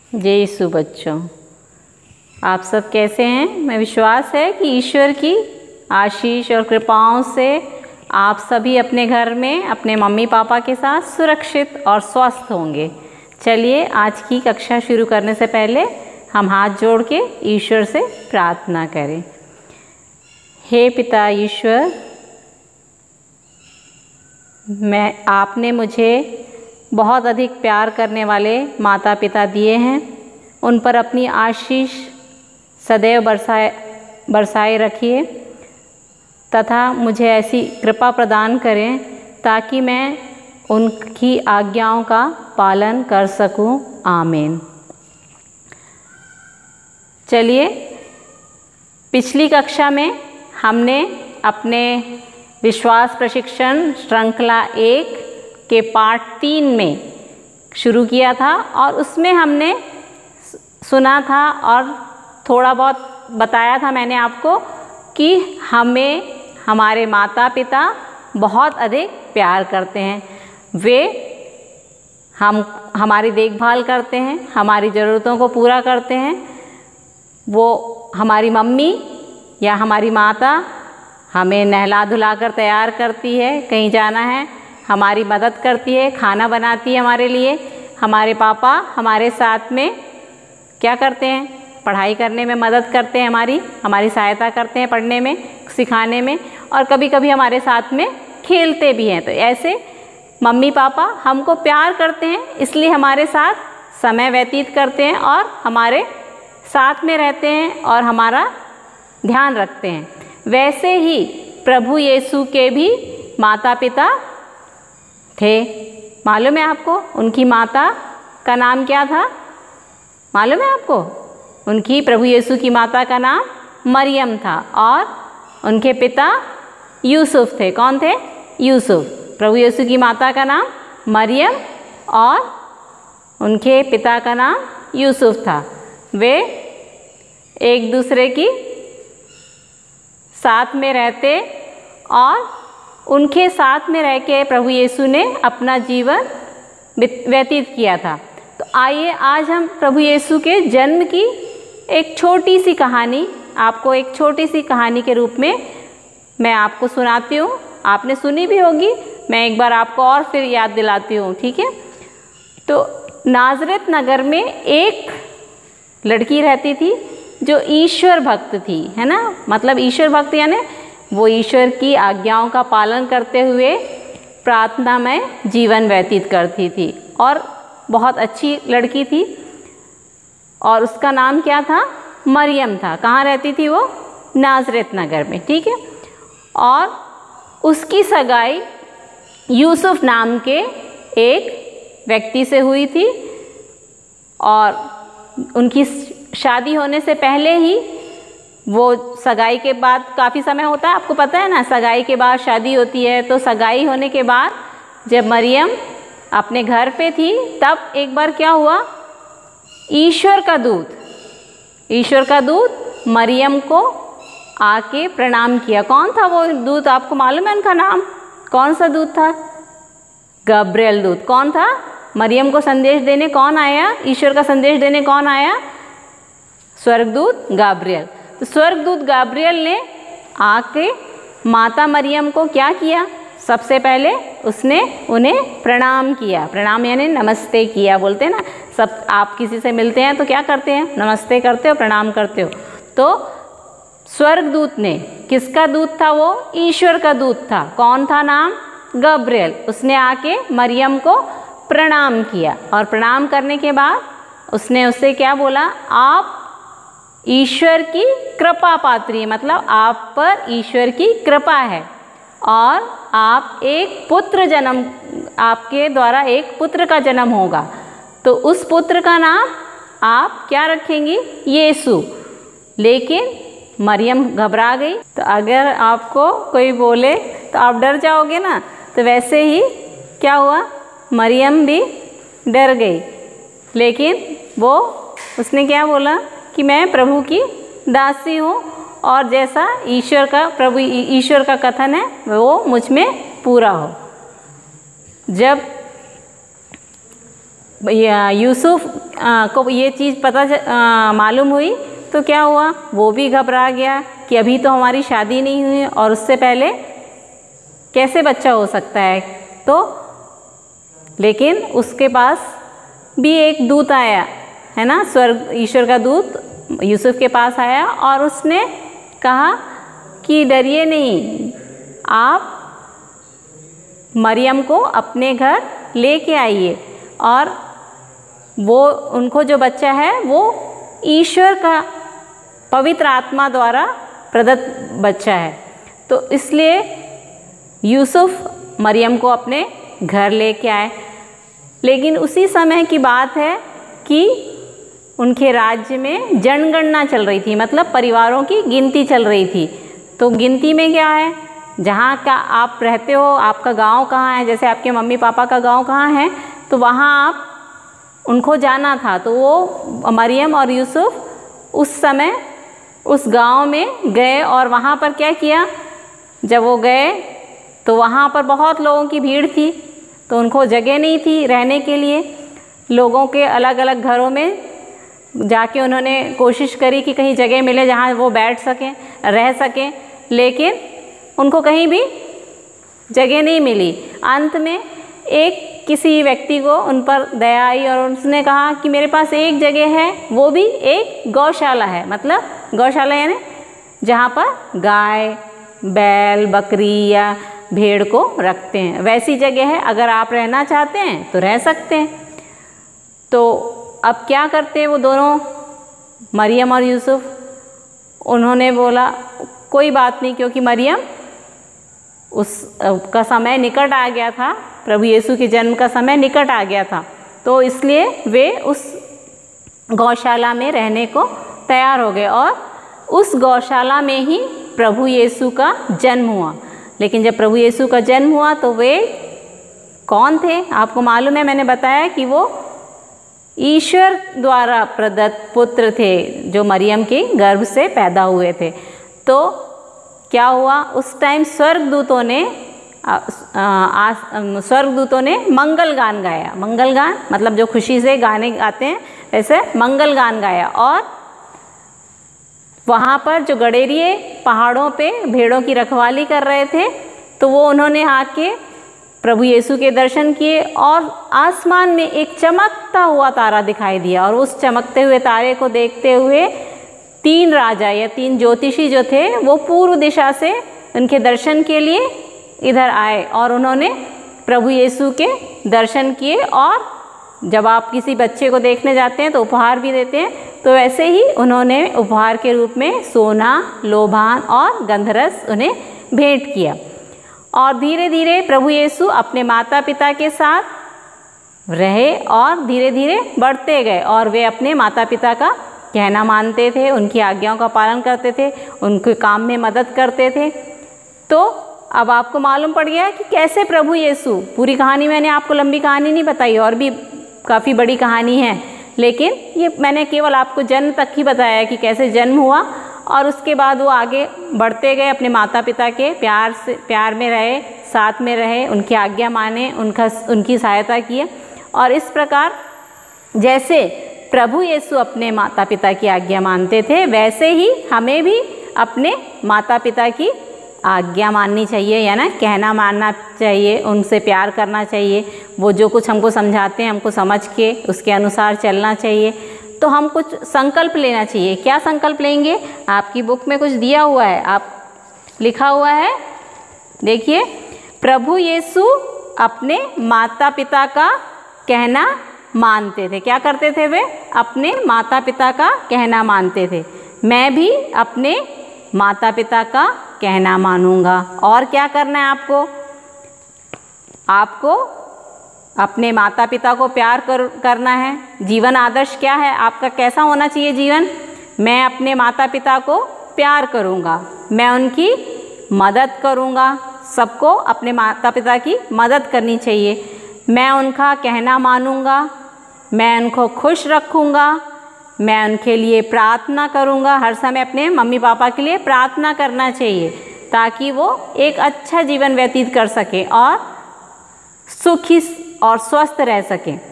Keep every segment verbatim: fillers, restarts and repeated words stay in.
जय यीशु बच्चों, आप सब कैसे हैं? मैं विश्वास है कि ईश्वर की आशीष और कृपाओं से आप सभी अपने घर में अपने मम्मी पापा के साथ सुरक्षित और स्वस्थ होंगे। चलिए आज की कक्षा शुरू करने से पहले हम हाथ जोड़ के ईश्वर से प्रार्थना करें। हे पिता ईश्वर, मैं आपने मुझे बहुत अधिक प्यार करने वाले माता पिता दिए हैं। उन पर अपनी आशीष सदैव बरसाए बरसाए रखिए तथा मुझे ऐसी कृपा प्रदान करें ताकि मैं उनकी आज्ञाओं का पालन कर सकूं। आमीन। चलिए, पिछली कक्षा में हमने अपने विश्वास प्रशिक्षण श्रृंखला एक के पार्ट तीन में शुरू किया था और उसमें हमने सुना था और थोड़ा बहुत बताया था मैंने आपको कि हमें हमारे माता पिता बहुत अधिक प्यार करते हैं। वे हम हमारी देखभाल करते हैं, हमारी ज़रूरतों को पूरा करते हैं। वो हमारी मम्मी या हमारी माता हमें नहला धुला कर तैयार करती है, कहीं जाना है हमारी मदद करती है, खाना बनाती है हमारे लिए। हमारे पापा हमारे साथ में क्या करते हैं? पढ़ाई करने में मदद करते हैं, हमारी हमारी सहायता करते हैं पढ़ने में, सिखाने में, और कभी कभी हमारे साथ में खेलते भी हैं। तो ऐसे मम्मी पापा हमको प्यार करते हैं, इसलिए हमारे साथ समय व्यतीत करते हैं और हमारे साथ में रहते हैं और हमारा ध्यान रखते हैं। वैसे ही प्रभु यीशु के भी माता पिता थे। मालूम है आपको उनकी माता का नाम क्या था? मालूम है आपको? उनकी प्रभु यीशु की माता का नाम मरियम था और उनके पिता यूसुफ थे। कौन थे? यूसुफ। प्रभु यीशु की माता का नाम मरियम और उनके पिता का नाम यूसुफ था। वे एक दूसरे की साथ में रहते और उनके साथ में रह के प्रभु यीशु ने अपना जीवन व्यतीत किया था। तो आइए आज हम प्रभु यीशु के जन्म की एक छोटी सी कहानी, आपको एक छोटी सी कहानी के रूप में मैं आपको सुनाती हूँ। आपने सुनी भी होगी, मैं एक बार आपको और फिर याद दिलाती हूँ, ठीक है? तो नाज़रेत नगर में एक लड़की रहती थी जो ईश्वर भक्त थी, है ना? मतलब ईश्वर भक्त यानी वो ईश्वर की आज्ञाओं का पालन करते हुए प्रार्थना में जीवन व्यतीत करती थी और बहुत अच्छी लड़की थी। और उसका नाम क्या था? मरियम था। कहाँ रहती थी वो? नाज़रेत नगर में, ठीक है? और उसकी सगाई यूसुफ नाम के एक व्यक्ति से हुई थी और उनकी शादी होने से पहले ही, वो सगाई के बाद काफ़ी समय होता है, आपको पता है ना, सगाई के बाद शादी होती है। तो सगाई होने के बाद जब मरियम अपने घर पे थी तब एक बार क्या हुआ, ईश्वर का दूत ईश्वर का दूत मरियम को आके प्रणाम किया। कौन था वो दूत? आपको मालूम है उनका नाम? कौन सा दूत था? गब्रिएल दूत। कौन था? मरियम को संदेश देने कौन आया? ईश्वर का संदेश देने कौन आया? स्वर्गदूत गाब्रिएल। तो स्वर्गदूत गाब्रिएल ने आके माता मरियम को क्या किया? सबसे पहले उसने उन्हें प्रणाम किया। प्रणाम यानी नमस्ते किया, बोलते हैं ना। सब आप किसी से मिलते हैं तो क्या करते हैं? नमस्ते करते हो, प्रणाम करते हो। तो स्वर्गदूत ने, किसका दूत था वो? ईश्वर का दूत था। कौन था नाम? गब्रिएल। उसने आके मरियम को प्रणाम किया और प्रणाम करने के बाद उसने उससे क्या बोला? आप ईश्वर की कृपा पात्री, मतलब आप पर ईश्वर की कृपा है और आप एक पुत्र जन्म आपके द्वारा एक पुत्र का जन्म होगा। तो उस पुत्र का नाम आप क्या रखेंगी? यीशु। लेकिन मरियम घबरा गई। तो अगर आपको कोई बोले तो आप डर जाओगे ना, तो वैसे ही क्या हुआ, मरियम भी डर गई। लेकिन वो उसने क्या बोला कि मैं प्रभु की दासी हूँ और जैसा ईश्वर का प्रभु ईश्वर का कथन है वो मुझ में पूरा हो। जब यूसुफ आ, को ये चीज़ पता मालूम हुई तो क्या हुआ, वो भी घबरा गया कि अभी तो हमारी शादी नहीं हुई और उससे पहले कैसे बच्चा हो सकता है। तो लेकिन उसके पास भी एक दूत आया, है ना, स्वर्ग ईश्वर का दूत यूसुफ के पास आया और उसने कहा कि डरिए नहीं, आप मरियम को अपने घर लेके आइए और वो उनको जो बच्चा है वो ईश्वर का पवित्र आत्मा द्वारा प्रदत्त बच्चा है। तो इसलिए यूसुफ मरियम को अपने घर लेके आए। लेकिन उसी समय की बात है कि उनके राज्य में जनगणना चल रही थी, मतलब परिवारों की गिनती चल रही थी। तो गिनती में क्या है, जहाँ का आप रहते हो, आपका गांव कहाँ है, जैसे आपके मम्मी पापा का गांव कहाँ है, तो वहाँ आप उनको जाना था। तो वो मरियम और यूसुफ उस समय उस गांव में गए और वहाँ पर क्या किया, जब वो गए तो वहाँ पर बहुत लोगों की भीड़ थी, तो उनको जगह नहीं थी रहने के लिए। लोगों के अलग अलग घरों में जाके उन्होंने कोशिश करी कि कहीं जगह मिले जहाँ वो बैठ सकें, रह सकें, लेकिन उनको कहीं भी जगह नहीं मिली। अंत में एक किसी व्यक्ति को उन पर दया आई और उसने कहा कि मेरे पास एक जगह है, वो भी एक गौशाला है। मतलब गौशाला यानी जहाँ पर गाय, बैल, बकरी या भेड़ को रखते हैं, वैसी जगह है। अगर आप रहना चाहते हैं तो रह सकते हैं। तो अब क्या करते हैं वो दोनों, मरियम और यूसुफ, उन्होंने बोला कोई बात नहीं, क्योंकि मरियम उस का समय निकट आ गया था, प्रभु यीशु के जन्म का समय निकट आ गया था, तो इसलिए वे उस गौशाला में रहने को तैयार हो गए और उस गौशाला में ही प्रभु यीशु का जन्म हुआ। लेकिन जब प्रभु यीशु का जन्म हुआ तो वे कौन थे, आपको मालूम है, मैंने बताया कि वो ईश्वर द्वारा प्रदत्त पुत्र थे जो मरियम के गर्भ से पैदा हुए थे। तो क्या हुआ, उस टाइम स्वर्गदूतों ने स्वर्गदूतों ने मंगल गान गाया। मंगल गान मतलब जो खुशी से गाने गाते हैं, ऐसे मंगल गान गाया। और वहाँ पर जो गडेरिए पहाड़ों पे भेड़ों की रखवाली कर रहे थे, तो वो उन्होंने आके प्रभु यीशु के दर्शन किए और आसमान में एक चमकता हुआ तारा दिखाई दिया। और उस चमकते हुए तारे को देखते हुए तीन राजा या तीन ज्योतिषी जो थे वो पूर्व दिशा से उनके दर्शन के लिए इधर आए और उन्होंने प्रभु यीशु के दर्शन किए। और जब आप किसी बच्चे को देखने जाते हैं तो उपहार भी देते हैं, तो वैसे ही उन्होंने उपहार के रूप में सोना, लोभान और गंधरस उन्हें भेंट किया। और धीरे धीरे प्रभु यीशु अपने माता पिता के साथ रहे और धीरे धीरे बढ़ते गए और वे अपने माता पिता का कहना मानते थे, उनकी आज्ञाओं का पालन करते थे, उनके काम में मदद करते थे। तो अब आपको मालूम पड़ गया कि कैसे प्रभु यीशु, पूरी कहानी मैंने आपको लंबी कहानी नहीं बताई, और भी काफ़ी बड़ी कहानी है, लेकिन ये मैंने केवल आपको जन्म तक ही बताया कि कैसे जन्म हुआ। और उसके बाद वो आगे बढ़ते गए, अपने माता पिता के प्यार से प्यार में रहे, साथ में रहे, उनकी आज्ञा माने, उनका उनकी सहायता किए। और इस प्रकार जैसे प्रभु यीशु अपने माता पिता की आज्ञा मानते थे, वैसे ही हमें भी अपने माता पिता की आज्ञा माननी चाहिए, या ना कहना मानना चाहिए, उनसे प्यार करना चाहिए। वो जो कुछ हमको समझाते हैं हमको समझ के उसके अनुसार चलना चाहिए। तो हम कुछ संकल्प लेना चाहिए। क्या संकल्प लेंगे, आपकी बुक में कुछ दिया हुआ है, आप लिखा हुआ है, देखिए, प्रभु यीशु अपने माता पिता का कहना मानते थे। क्या करते थे वे? अपने माता पिता का कहना मानते थे। मैं भी अपने माता पिता का कहना मानूंगा। और क्या करना है आपको? आपको अपने माता पिता को प्यार कर करना है। जीवन आदर्श क्या है आपका, कैसा होना चाहिए जीवन? मैं अपने माता पिता को प्यार करूंगा, मैं उनकी मदद करूंगा। सबको अपने माता पिता की मदद करनी चाहिए। मैं उनका कहना मानूंगा, मैं उनको खुश रखूंगा, मैं उनके लिए प्रार्थना करूंगा। हर समय अपने मम्मी पापा के लिए प्रार्थना करना चाहिए ताकि वो एक अच्छा जीवन व्यतीत कर सके और सुखी और स्वस्थ रह सकें।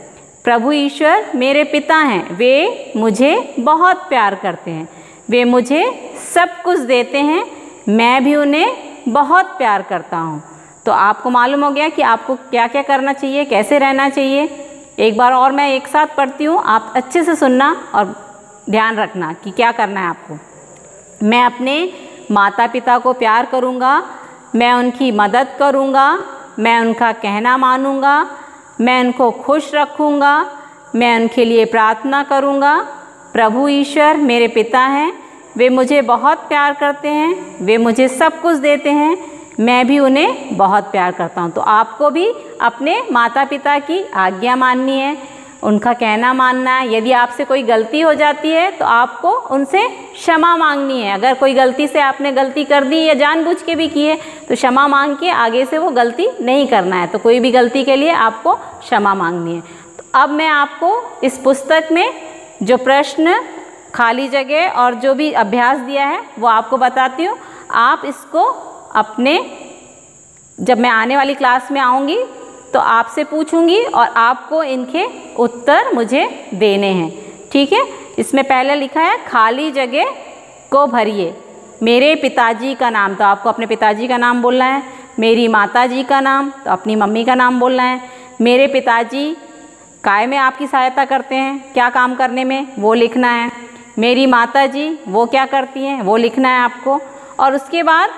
प्रभु ईश्वर मेरे पिता हैं, वे मुझे बहुत प्यार करते हैं, वे मुझे सब कुछ देते हैं, मैं भी उन्हें बहुत प्यार करता हूँ। तो आपको मालूम हो गया कि आपको क्या क्या करना चाहिए, कैसे रहना चाहिए। एक बार और मैं एक साथ पढ़ती हूँ, आप अच्छे से सुनना और ध्यान रखना कि क्या करना है आपको। मैं अपने माता पिता को प्यार करूँगा, मैं उनकी मदद करूँगा, मैं उनका कहना मानूँगा, मैं उनको खुश रखूँगा, मैं उनके लिए प्रार्थना करूँगा। प्रभु ईश्वर मेरे पिता हैं, वे मुझे बहुत प्यार करते हैं, वे मुझे सब कुछ देते हैं, मैं भी उन्हें बहुत प्यार करता हूँ। तो आपको भी अपने माता पिता की आज्ञा माननी है, उनका कहना मानना है। यदि आपसे कोई गलती हो जाती है तो आपको उनसे क्षमा मांगनी है। अगर कोई गलती से आपने गलती कर दी या जानबूझ के भी की है तो क्षमा मांग के आगे से वो गलती नहीं करना है। तो कोई भी गलती के लिए आपको क्षमा मांगनी है। तो अब मैं आपको इस पुस्तक में जो प्रश्न, खाली जगह और जो भी अभ्यास दिया है वो आपको बताती हूँ। आप इसको अपने, जब मैं आने वाली क्लास में आऊँगी तो आपसे पूछूंगी और आपको इनके उत्तर मुझे देने हैं, ठीक है। इसमें पहले लिखा है खाली जगह को भरिए। मेरे पिताजी का नाम, तो आपको अपने पिताजी का नाम बोलना है। मेरी माताजी का नाम, तो अपनी मम्मी का नाम बोलना है। मेरे पिताजी काय में आपकी सहायता करते हैं, क्या काम करने में, वो लिखना है। मेरी माताजी वो क्या करती हैं, वो लिखना है आपको। और उसके बाद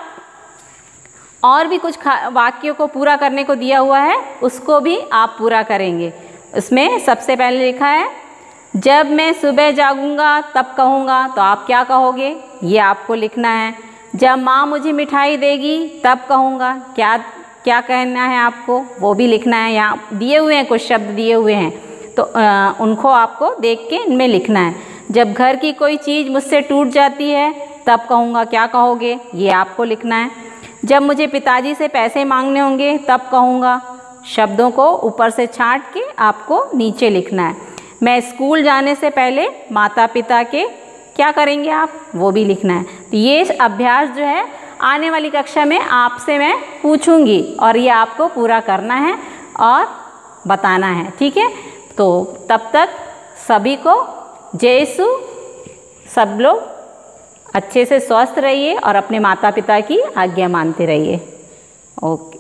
और भी कुछ वाक्यों को पूरा करने को दिया हुआ है, उसको भी आप पूरा करेंगे। उसमें सबसे पहले लिखा है जब मैं सुबह जागूंगा तब कहूँगा, तो आप क्या कहोगे ये आपको लिखना है। जब माँ मुझे मिठाई देगी तब कहूँगा, क्या क्या कहना है आपको, वो भी लिखना है। यहाँ दिए हुए हैं कुछ शब्द दिए हुए हैं, तो आ, उनको आपको देख के इनमें लिखना है। जब घर की कोई चीज़ मुझसे टूट जाती है तब कहूँगा, क्या कहोगे ये आपको लिखना है। जब मुझे पिताजी से पैसे मांगने होंगे तब कहूँगा, शब्दों को ऊपर से छांट के आपको नीचे लिखना है। मैं स्कूल जाने से पहले माता पिता के क्या करेंगे आप, वो भी लिखना है। तो ये अभ्यास जो है आने वाली कक्षा में आपसे मैं पूछूंगी और ये आपको पूरा करना है और बताना है, ठीक है। तो तब तक सभी को जय यीशु। सब लोग अच्छे से स्वस्थ रहिए और अपने माता पिता की आज्ञा मानते रहिए। ओके।